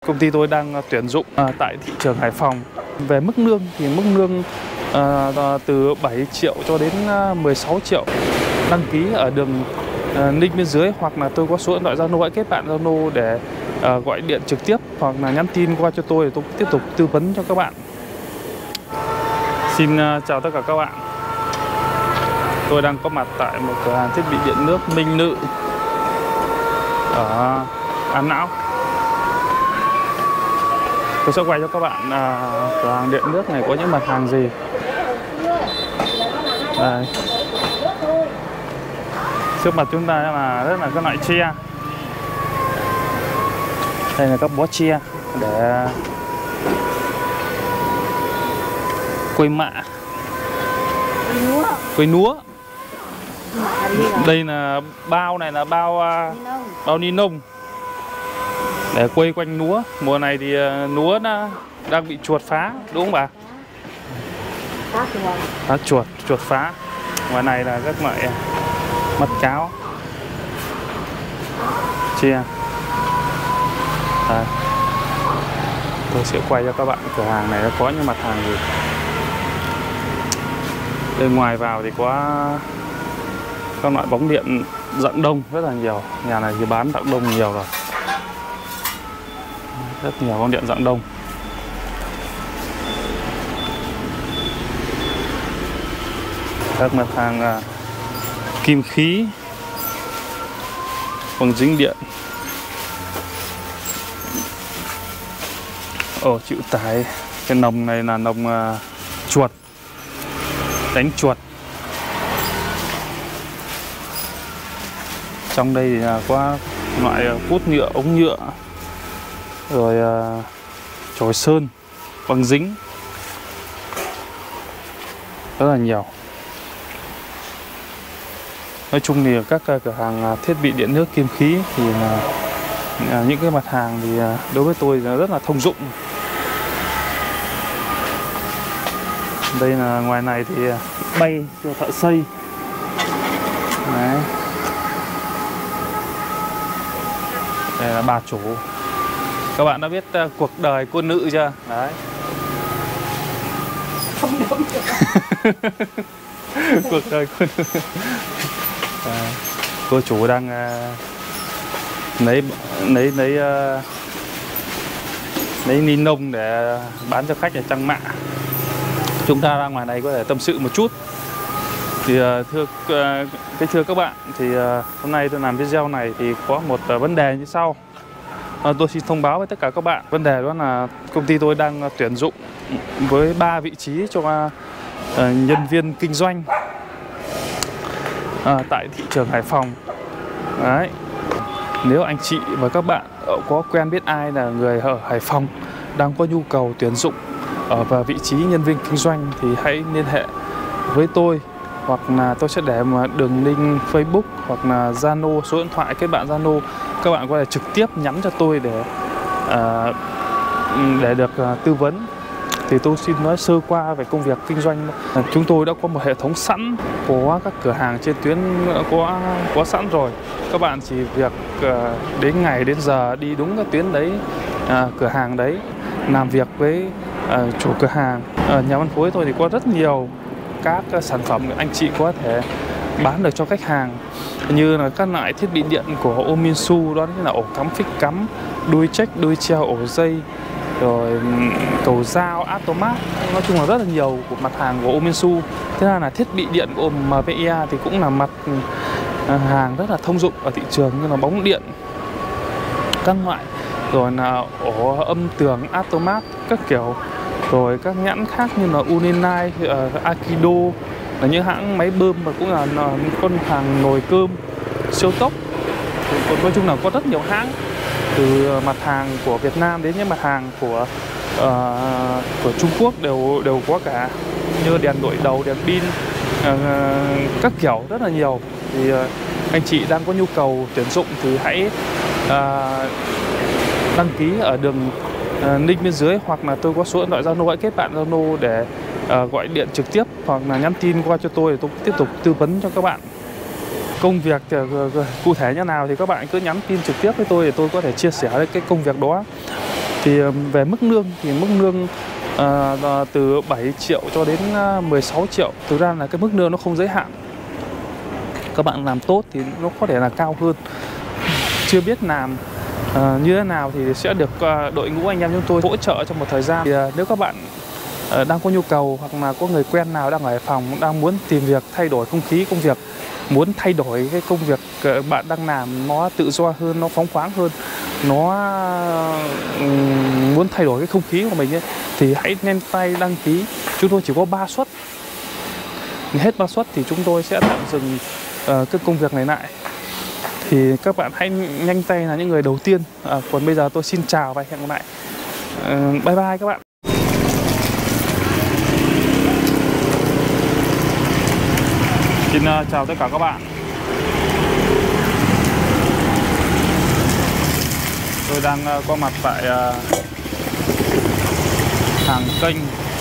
Công ty tôi đang tuyển dụng tại thị trường Hải Phòng. Về mức lương thì mức lương từ 7 triệu cho đến 16 triệu. Đăng ký ở đường link bên dưới, hoặc là tôi có số điện thoại Zalo, hãy kết bạn Zalo để gọi điện trực tiếp hoặc là nhắn tin qua cho tôi để tôi tiếp tục tư vấn cho các bạn. Xin chào tất cả các bạn. Tôi đang có mặt tại một cửa hàng thiết bị điện nước Minh Nữ ở An Lão. Tôi sẽ quay cho các bạn cửa hàng điện nước này có những mặt hàng gì. Đây. Trước mặt chúng ta là rất là các loại tre. Đây là các bó tre để quây mạ, quây núa. Đây là bao này là bao ni lông để quây quanh núa. Mùa này thì núa đang bị chuột phá, đúng không bà? Chuột phá. Ngoài này là các loại mật cáo, chia. Đây. Tôi sẽ quay cho các bạn cửa hàng này có những mặt hàng gì. Bên ngoài vào thì có các loại bóng điện dạng đông rất là nhiều. Nhà này thì bán dạng đông nhiều rồi, rất nhiều bóng điện dạng đông. Các mặt hàng kim khí, bằng dính điện, chịu tải. Cái nòng này là nòng chuột, đánh chuột. Trong đây thì có loại cút nhựa, ống nhựa, rồi chổi sơn, bằng dính, rất là nhiều. Nói chung thì các cửa hàng thiết bị điện nước kim khí thì những cái mặt hàng thì đối với tôi là rất là thông dụng. Đây là ngoài này thì bay cho thợ xây. Đấy. Đây là bà chủ. Các bạn đã biết cuộc đời cô nữ chưa? Đấy. Không đúng. Cuộc đời cô nữ. Cô chủ đang lấy ni lông để bán cho khách ở trang mạ. Chúng ta ra ngoài này có thể tâm sự một chút. Thì thưa các bạn, thì hôm nay tôi làm video này thì có một vấn đề như sau. Tôi xin thông báo với tất cả các bạn. Vấn đề đó là công ty tôi đang tuyển dụng với 3 vị trí cho nhân viên kinh doanh tại thị trường Hải Phòng. Đấy. Nếu anh chị và các bạn có quen biết ai là người ở Hải Phòng đang có nhu cầu tuyển dụng ở vị trí nhân viên kinh doanh thì hãy liên hệ với tôi, hoặc là tôi sẽ để đường link Facebook hoặc là Zalo, số điện thoại kết bạn Zalo. Các bạn có thể trực tiếp nhắn cho tôi để được tư vấn. Thì tôi xin nói sơ qua về công việc kinh doanh. Chúng tôi đã có một hệ thống sẵn, có các cửa hàng trên tuyến có sẵn rồi. Các bạn chỉ việc đến ngày đến giờ đi đúng cái tuyến đấy, cửa hàng đấy, làm việc với chủ cửa hàng. Nhà phân phối tôi thì có rất nhiều các sản phẩm anh chị có thể bán được cho khách hàng, như là các loại thiết bị điện của Ominsu, đó là ổ cắm phích cắm, đuôi check, đuôi treo, ổ dây, rồi cầu dao, automat. Nói chung là rất là nhiều của mặt hàng của Ominsu. Thế là thiết bị điện của MPIA thì cũng là mặt hàng rất là thông dụng ở thị trường, như là bóng điện các loại, rồi là ổ âm tường, automat các kiểu, rồi các nhãn khác như là Uninai, Akido là những hãng máy bơm, và cũng là con hàng nồi cơm siêu tốc. Nói chung là có rất nhiều hãng, từ mặt hàng của Việt Nam đến những mặt hàng của Trung Quốc đều có cả, như đèn đội đầu, đèn pin, các kiểu rất là nhiều. Thì anh chị đang có nhu cầu tuyển dụng thì hãy đăng ký ở đường link bên dưới, hoặc là tôi có số điện thoại Zalo, hãy kết bạn Zalo để gọi điện trực tiếp hoặc là nhắn tin qua cho tôi để tôi tiếp tục tư vấn cho các bạn. Công việc cụ thể như nào thì các bạn cứ nhắn tin trực tiếp với tôi để tôi có thể chia sẻ cái công việc đó. Thì về mức lương thì mức lương từ 7 triệu cho đến 16 triệu. Thực ra là cái mức lương nó không giới hạn. Các bạn làm tốt thì nó có thể là cao hơn. Chưa biết làm như thế nào thì sẽ được đội ngũ anh em chúng tôi hỗ trợ trong một thời gian. Thì nếu các bạn đang có nhu cầu hoặc là có người quen nào đang ở Hải Phòng, đang muốn tìm việc, thay đổi không khí công việc, muốn thay đổi cái công việc bạn đang làm nó tự do hơn, nó phóng khoáng hơn, nó muốn thay đổi cái không khí của mình ấy, thì hãy nhanh tay đăng ký. Chúng tôi chỉ có 3 suất. Hết 3 suất thì chúng tôi sẽ tạm dừng cái công việc này lại. Thì các bạn hãy nhanh tay là những người đầu tiên. Còn bây giờ tôi xin chào và hẹn gặp lại. Bye bye các bạn. Xin chào tất cả các bạn. Tôi đang có mặt tại hàng kênh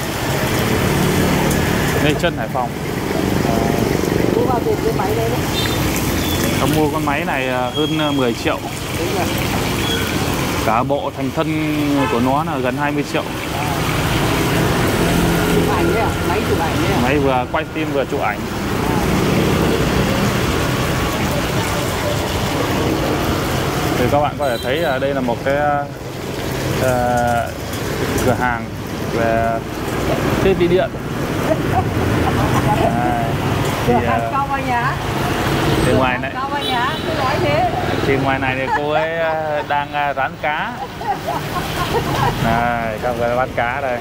Lê Trân, Hải Phòng. Tôi mua con máy này hơn 10 triệu. Cả bộ thành thân của nó là gần 20 triệu. Chụp ảnh đấy à? Máy chụp ảnh đấy à? Máy vừa quay phim vừa chụp ảnh. Thì các bạn có thể thấy đây là một cái cửa hàng về thiết bị điện. Cửa hàng cao bao nhá? Thì ngoài này, cao bao nhá? Cứ nói thế. thì ngoài này thì cô ấy đang rán cá. Này, các người bán cá đây.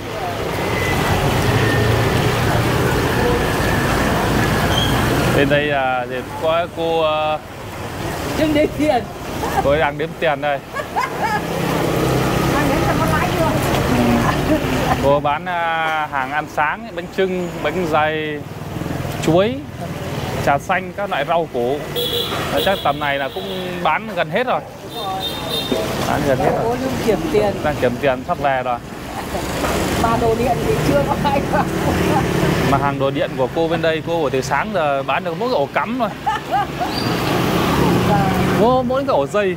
Bên đây thì có cô Đừng đếm tiền. cô ấy đang đếm tiền đây. Đang đếm tiền có lãi chưa? Cô bán hàng ăn sáng, bánh chưng, bánh dày, chuối, trà xanh, các loại rau củ. Chắc tầm này là cũng bán gần hết rồi. Bán gần hết rồi. Cô đang kiểm tiền. Đang kiểm tiền sắp về rồi. Mà đồ điện thì chưa có ai vào. Mà hàng đồ điện của cô bên đây, cô từ sáng giờ bán được mỗi cái ổ cắm thôi. Mỗi cái ổ dây.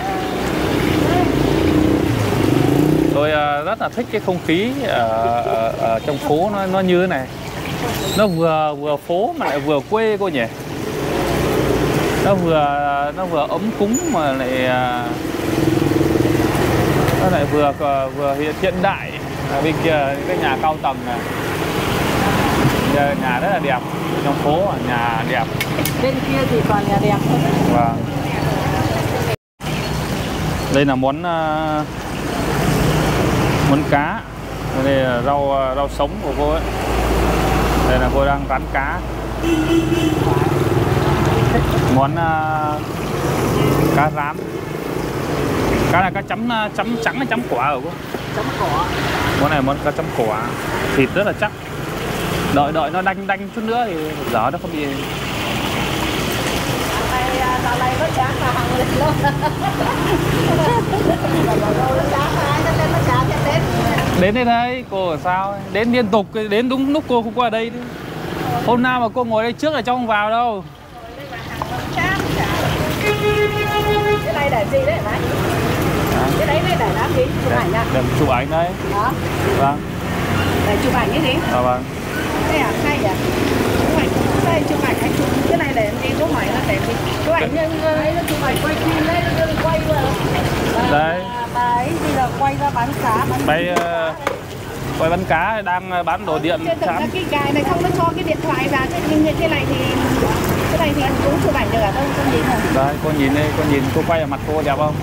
Tôi rất là thích cái không khí ở trong phố nó như thế này. Nó vừa phố mà lại vừa quê cô nhỉ. Nó vừa ấm cúng mà lại nó lại vừa hiện đại. Bên kia cái nhà cao tầng này, nhà rất là đẹp. Trong phố nhà đẹp. Bên kia thì toàn nhà đẹp thôi. Vâng. Đây là món cá. Đây là rau sống của cô ấy. Đây là cô đang rán cá. Món cá rán. Cá là cá chấm trắng hay chấm quả hả cô? Chấm cỏ. Món này món cá chấm quả. Thịt rất là chắc. Đợi nó đanh chút nữa thì dở nó không bị. Dạo này nó chán là hàng lịch luôn. Đến đây đây, cô ở sao? Đến liên tục, đến đúng lúc cô không qua đây. Hôm nào mà cô ngồi đây trước là cho không vào đâu. Cái này để gì đấy hả anh? Cái đấy để làm gì? Chụp ảnh à? Để chụp ảnh đấy. Đó. Vâng. Để chụp ảnh cái gì? Vâng. Đây à? Hay vậy? Đây chụp ảnh anh chụp cái này để làm gì? Có hỏi là để gì? Chụp ảnh nhưng nó chụp ảnh quay phim đấy, nó quay vào. Đấy. Bà ấy bây giờ quay ra bán cá, quay bán cá đang bán đồ điện. Cái gài này không nó cho cái điện thoại vào chứ nhưng cái này thì anh cũng chụp ảnh được à? Không nhìn hả? Đấy, cô nhìn đây, cô quay vào mặt cô đẹp không?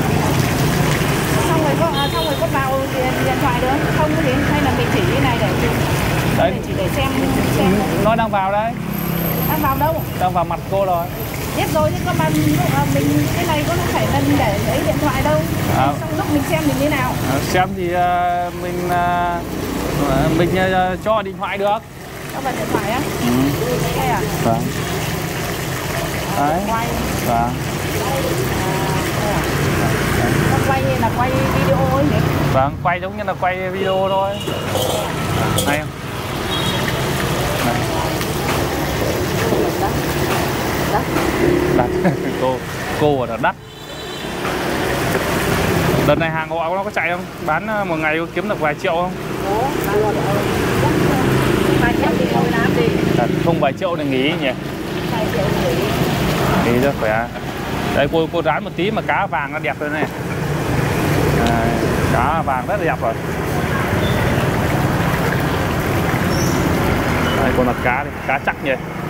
Xong rồi có vào điện thoại được không? Cái gì? Hay là mình chỉ cái này để đấy, mình chỉ để xem nó đang vào đấy. Đang vào đâu? Đang vào mặt cô rồi. Biết rồi chứ có mình cái này có phải là để lấy điện thoại đâu. Xong lúc mình xem mình như nào? Xem thì mình cho điện thoại được. Cho vào điện thoại á? Đây à? Vâng. Đấy. Quay. Vâng. Không quay như là quay video ấy nhỉ? Vâng, quay giống như là quay video thôi. Hay không? Này. Đắt. Cô ở đó đắt. Đợt này hàng họ nó có chạy không? Bán một ngày có kiếm được vài triệu không? Vài triệu thì thôi làm gì? Không vài triệu thì nghỉ nhỉ? Vài triệu nghỉ. Nghỉ cho khỏe. Đây cô rán một tí mà cá vàng nó đẹp rồi này. Cá vàng rất là đẹp rồi. Đây còn là cá đây, cá chắc nhỉ.